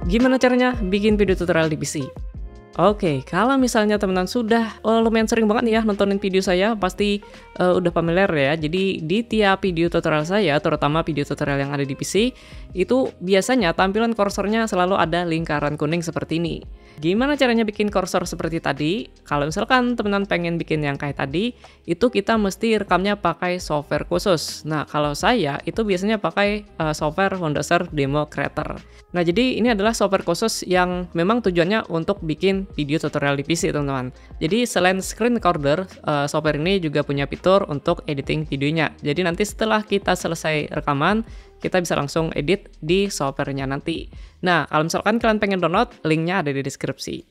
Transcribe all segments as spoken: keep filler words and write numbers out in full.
Gimana caranya bikin video tutorial di P C? Oke, kalau misalnya teman-teman sudah oh, lumayan sering banget nih ya nontonin video saya, pasti uh, udah familiar ya. Jadi di tiap video tutorial saya, terutama video tutorial yang ada di P C, itu biasanya tampilan kursornya selalu ada lingkaran kuning seperti ini. Gimana caranya bikin kursor seperti tadi? Kalau misalkan teman-teman pengen bikin yang kayak tadi, itu kita mesti rekamnya pakai software khusus. Nah, kalau saya itu biasanya pakai uh, software Wondershare Demo Creator. Nah, jadi ini adalah software khusus yang memang tujuannya untuk bikin video tutorial di P C, teman-teman. Jadi selain screen recorder, uh, software ini juga punya fitur untuk editing videonya. Jadi nanti setelah kita selesai rekaman, kita bisa langsung edit di softwarenya nanti. Nah, kalau misalkan kalian pengen download, linknya ada di deskripsi.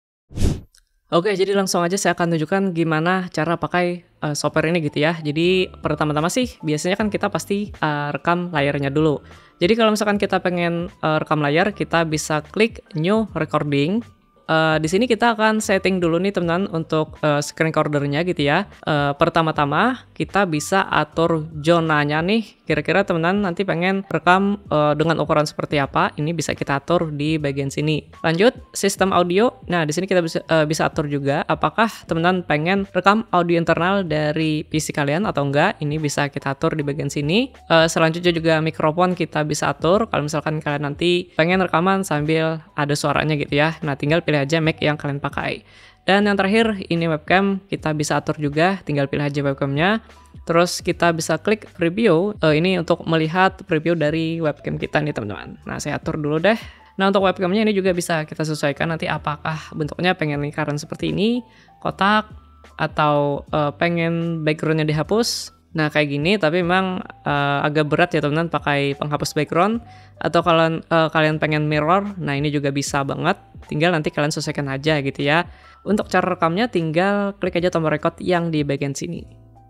Oke, jadi langsung aja saya akan tunjukkan gimana cara pakai uh, software ini gitu ya. Jadi pertama-tama sih, biasanya kan kita pasti uh, rekam layarnya dulu. Jadi kalau misalkan kita pengen uh, rekam layar, kita bisa klik New Recording. Uh, di sini kita akan setting dulu nih teman-teman untuk uh, screen recordernya gitu ya. Uh, pertama-tama kita bisa atur zonanya nih. Kira-kira teman-teman nanti pengen rekam uh, dengan ukuran seperti apa? Ini bisa kita atur di bagian sini. Lanjut, sistem audio. Nah, di sini kita bisa uh, bisa atur juga apakah teman-teman pengen rekam audio internal dari P C kalian atau enggak. Ini bisa kita atur di bagian sini. Uh, selanjutnya juga mikrofon kita bisa atur. Kalau misalkan kalian nanti pengen rekaman sambil ada suaranya gitu ya. Nah, tinggal pilih aja mic yang kalian pakai. Dan yang terakhir ini webcam, kita bisa atur juga, tinggal pilih aja webcamnya. Terus kita bisa klik preview, uh, ini untuk melihat preview dari webcam kita nih teman-teman. Nah, saya atur dulu deh. Nah, untuk webcamnya ini juga bisa kita sesuaikan nanti apakah bentuknya pengen lingkaran seperti ini, kotak, atau uh, pengen backgroundnya dihapus. Nah, kayak gini, tapi memang uh, agak berat ya teman-teman pakai penghapus background. Atau kalian uh, kalian pengen mirror, nah ini juga bisa banget. Tinggal nanti kalian sesuaikan aja gitu ya. Untuk cara rekamnya tinggal klik aja tombol record yang di bagian sini.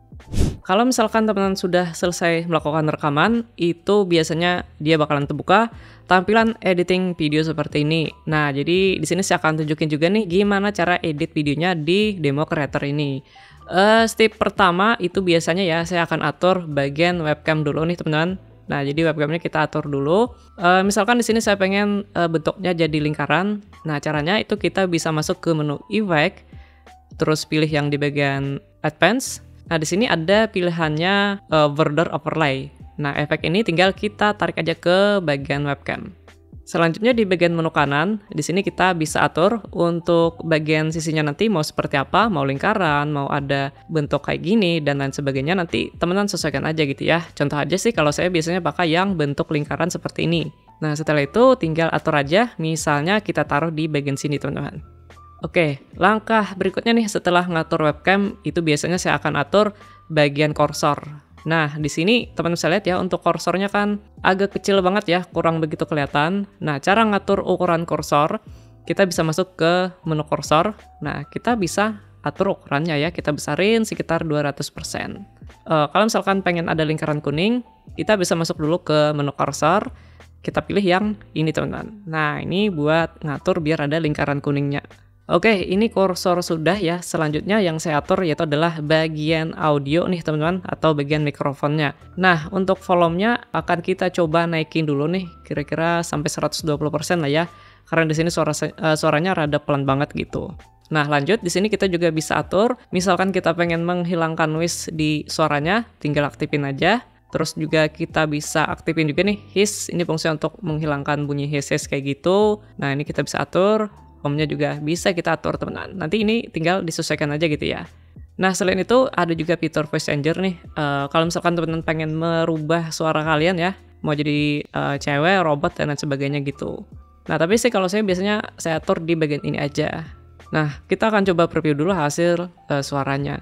Kalau misalkan teman-teman sudah selesai melakukan rekaman, itu biasanya dia bakalan terbuka tampilan editing video seperti ini. Nah, jadi di sini saya akan tunjukin juga nih gimana cara edit videonya di Demo Creator ini. Uh, step pertama itu biasanya ya saya akan atur bagian webcam dulu nih teman-teman. Nah, jadi webcamnya kita atur dulu. Uh, misalkan di sini saya pengen uh, bentuknya jadi lingkaran. Nah, caranya itu kita bisa masuk ke menu Effect, terus pilih yang di bagian Advanced. Nah, di sini ada pilihannya uh, Border Overlay. Nah, efek ini tinggal kita tarik aja ke bagian webcam. Selanjutnya di bagian menu kanan, di sini kita bisa atur untuk bagian sisinya nanti mau seperti apa, mau lingkaran, mau ada bentuk kayak gini, dan lain sebagainya. Nanti teman-teman sesuaikan aja gitu ya. Contoh aja sih kalau saya biasanya pakai yang bentuk lingkaran seperti ini. Nah, setelah itu tinggal atur aja, misalnya kita taruh di bagian sini teman-teman. Oke, langkah berikutnya nih setelah ngatur webcam, itu biasanya saya akan atur bagian kursor. Nah, di sini teman-teman bisa lihat ya, untuk kursornya kan agak kecil banget ya, kurang begitu kelihatan. Nah, cara ngatur ukuran kursor, kita bisa masuk ke menu kursor. Nah, kita bisa atur ukurannya ya, kita besarin sekitar dua ratus persen. Uh, kalau misalkan pengen ada lingkaran kuning, kita bisa masuk dulu ke menu kursor. Kita pilih yang ini teman-teman. Nah, ini buat ngatur biar ada lingkaran kuningnya. Oke, ini kursor sudah ya. Selanjutnya yang saya atur yaitu adalah bagian audio nih teman-teman, atau bagian mikrofonnya. Nah, untuk volumenya akan kita coba naikin dulu nih, kira-kira sampai seratus dua puluh persen lah ya. Karena di sini suara uh, suaranya rada pelan banget gitu. Nah, lanjut di sini kita juga bisa atur, misalkan kita pengen menghilangkan noise di suaranya, tinggal aktifin aja. Terus juga kita bisa aktifin juga nih hiss, ini fungsi untuk menghilangkan bunyi hiss kayak gitu. Nah, ini kita bisa atur. Home-nya juga bisa kita atur teman-teman. Nanti ini tinggal disesuaikan aja gitu ya. Nah, selain itu ada juga fitur voice changer nih. Uh, kalau misalkan teman-teman pengen merubah suara kalian ya, mau jadi uh, cewek, robot, dan lain sebagainya gitu. Nah, tapi sih kalau saya biasanya saya atur di bagian ini aja. Nah, kita akan coba preview dulu hasil uh, suaranya.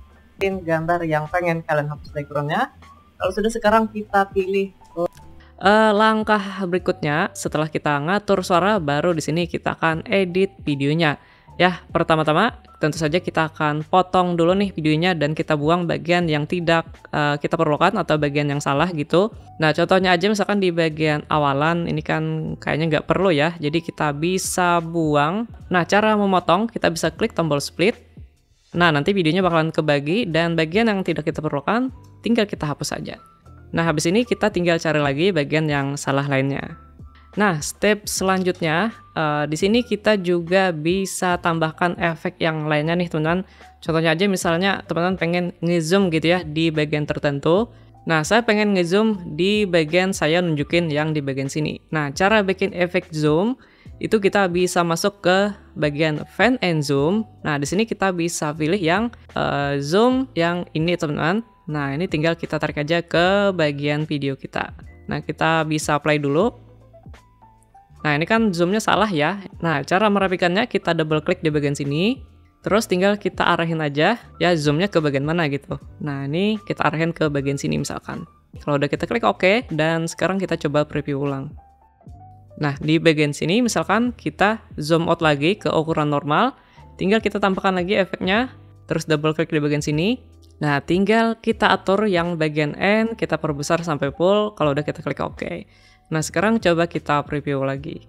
Gambar yang pengen kalian hapus backgroundnya. Kalau sudah, sekarang kita pilih Uh, langkah berikutnya setelah kita ngatur suara, baru di sini kita akan edit videonya. Ya, pertama-tama tentu saja kita akan potong dulu nih videonya dan kita buang bagian yang tidak uh, kita perlukan atau bagian yang salah gitu. Nah, contohnya aja misalkan di bagian awalan ini kan kayaknya nggak perlu ya, jadi kita bisa buang. Nah, cara memotong kita bisa klik tombol split. Nah, nanti videonya bakalan kebagi dan bagian yang tidak kita perlukan tinggal kita hapus saja. Nah, habis ini kita tinggal cari lagi bagian yang salah lainnya. Nah, step selanjutnya uh, di sini kita juga bisa tambahkan efek yang lainnya nih teman-teman. Contohnya aja misalnya teman-teman pengen ngezoom gitu ya di bagian tertentu. Nah, saya pengen ngezoom di bagian saya nunjukin yang di bagian sini. Nah, cara bikin efek zoom itu kita bisa masuk ke bagian fan and zoom. Nah, di sini kita bisa pilih yang uh, zoom yang ini teman-teman. Nah, ini tinggal kita tarik aja ke bagian video kita. Nah, kita bisa play dulu. Nah, ini kan zoomnya salah ya. Nah, cara merapikannya kita double klik di bagian sini. Terus tinggal kita arahin aja ya zoomnya ke bagian mana gitu. Nah, ini kita arahin ke bagian sini misalkan. Kalau udah kita klik OK, dan sekarang kita coba preview ulang. Nah, di bagian sini misalkan kita zoom out lagi ke ukuran normal. Tinggal kita tambahkan lagi efeknya. Terus double klik di bagian sini. Nah, tinggal kita atur yang bagian N, kita perbesar sampai full. Kalau udah kita klik OK. Nah, sekarang coba kita preview lagi.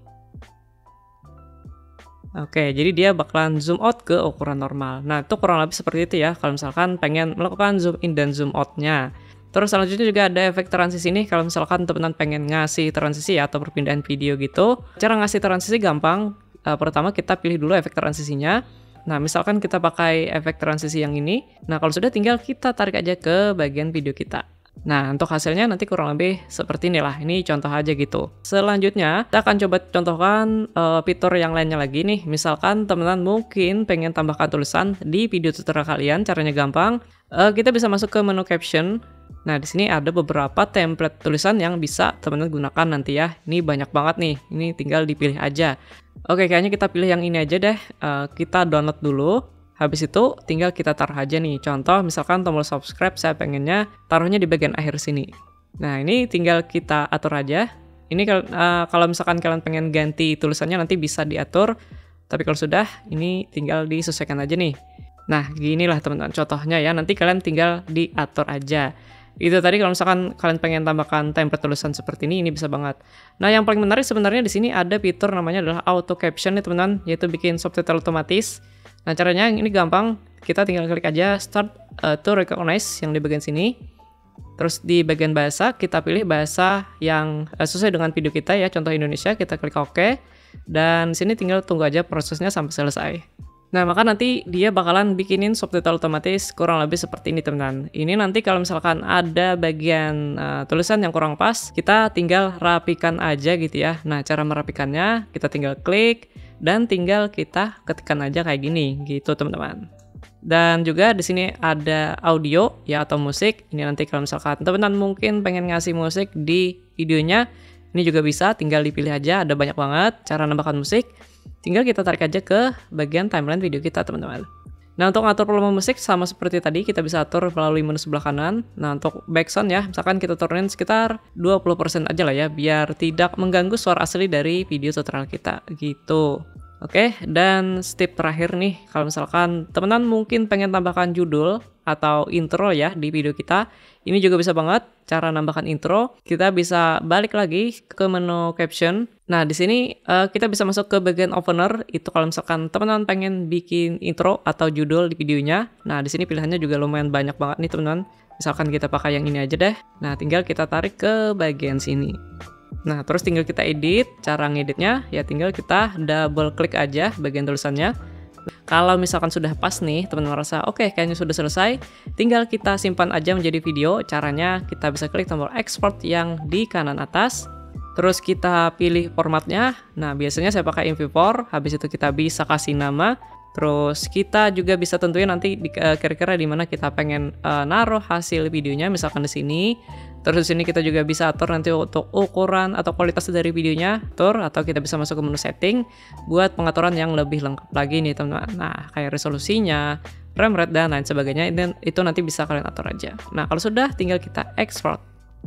Oke, jadi dia bakalan zoom out ke ukuran normal. Nah, itu kurang lebih seperti itu ya, kalau misalkan pengen melakukan zoom in dan zoom out-nya. Terus selanjutnya juga ada efek transisi nih, kalau misalkan teman-teman pengen ngasih transisi ya, atau perpindahan video gitu. Cara ngasih transisi gampang. Uh, pertama kita pilih dulu efek transisinya. Nah, misalkan kita pakai efek transisi yang ini. Nah, kalau sudah tinggal kita tarik aja ke bagian video kita. Nah, untuk hasilnya nanti kurang lebih seperti inilah. Ini contoh aja gitu. Selanjutnya, kita akan coba contohkan uh, fitur yang lainnya lagi nih. Misalkan teman-teman mungkin pengen tambahkan tulisan di video tutorial kalian. Caranya gampang. Uh, kita bisa masuk ke menu caption. Nah, di sini ada beberapa template tulisan yang bisa teman-teman gunakan nanti ya. Ini banyak banget nih. Ini tinggal dipilih aja. Oke, kayaknya kita pilih yang ini aja deh. Uh, kita download dulu. Habis itu tinggal kita taruh aja nih. Contoh misalkan tombol subscribe saya pengennya taruhnya di bagian akhir sini. Nah, ini tinggal kita atur aja. Ini uh, kalau misalkan kalian pengen ganti tulisannya nanti bisa diatur. Tapi kalau sudah, ini tinggal disesuaikan aja nih. Nah, ginilah teman-teman contohnya ya. Nanti kalian tinggal diatur aja. Itu tadi kalau misalkan kalian pengen tambahkan template tulisan seperti ini, ini bisa banget. Nah, yang paling menarik sebenarnya di sini ada fitur namanya adalah auto caption nih teman-teman, yaitu bikin subtitle otomatis. Nah, caranya ini gampang. Kita tinggal klik aja start uh, to recognize yang di bagian sini. Terus di bagian bahasa kita pilih bahasa yang uh, sesuai dengan video kita ya, contoh Indonesia, kita klik OK. Dan di sini tinggal tunggu aja prosesnya sampai selesai. Nah, maka nanti dia bakalan bikinin subtitle otomatis kurang lebih seperti ini teman-teman. Ini nanti kalau misalkan ada bagian uh, tulisan yang kurang pas, kita tinggal rapikan aja gitu ya. Nah, cara merapikannya kita tinggal klik dan tinggal kita ketikkan aja kayak gini gitu teman-teman. Dan juga di sini ada audio ya atau musik. Ini nanti kalau misalkan teman-teman mungkin pengen ngasih musik di videonya, ini juga bisa, tinggal dipilih aja. Ada banyak banget cara nambahkan musik. Tinggal kita tarik aja ke bagian timeline video kita teman-teman. Nah, untuk ngatur volume musik sama seperti tadi kita bisa atur melalui menu sebelah kanan. Nah, untuk background ya, misalkan kita turunin sekitar dua puluh persen aja lah ya, biar tidak mengganggu suara asli dari video tutorial kita gitu. Oke, dan step terakhir nih, kalau misalkan teman-teman mungkin pengen tambahkan judul atau intro ya di video kita, ini juga bisa banget cara nambahkan intro. Kita bisa balik lagi ke menu caption. Nah, di sini uh, kita bisa masuk ke bagian opener. Itu kalau misalkan teman-teman pengen bikin intro atau judul di videonya. Nah, di sini pilihannya juga lumayan banyak banget nih teman-teman. Misalkan kita pakai yang ini aja deh. Nah, tinggal kita tarik ke bagian sini. Nah, terus tinggal kita edit. Cara ngeditnya ya tinggal kita double klik aja bagian tulisannya. Kalau misalkan sudah pas nih, teman-teman merasa oke, okay, kayaknya sudah selesai, tinggal kita simpan aja menjadi video. Caranya kita bisa klik tombol export yang di kanan atas. Terus kita pilih formatnya. Nah, biasanya saya pakai M P four. Habis itu kita bisa kasih nama. Terus kita juga bisa tentuin nanti kira-kira di mana kita pengen uh, naruh hasil videonya, misalkan di sini. Terus di sini kita juga bisa atur nanti untuk ukuran atau kualitas dari videonya, atur, atau kita bisa masuk ke menu setting buat pengaturan yang lebih lengkap lagi nih teman-teman. Nah, kayak resolusinya, frame rate dan lain sebagainya, itu nanti bisa kalian atur aja. Nah, kalau sudah tinggal kita export.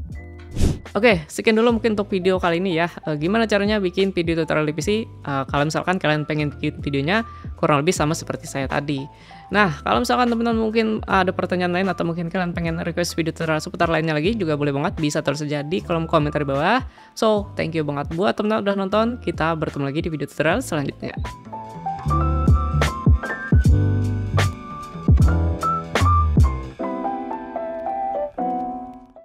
Oke, sekian dulu mungkin untuk video kali ini ya. E, gimana caranya bikin video tutorial di P C? E, kalau misalkan kalian pengen bikin videonya kurang lebih sama seperti saya tadi. Nah, kalau misalkan teman-teman mungkin ada pertanyaan lain atau mungkin kalian pengen request video tutorial seputar lainnya lagi, juga boleh banget, bisa terus saja di kolom komentar di bawah. So, thank you banget buat teman-teman udah nonton. Kita bertemu lagi di video tutorial selanjutnya.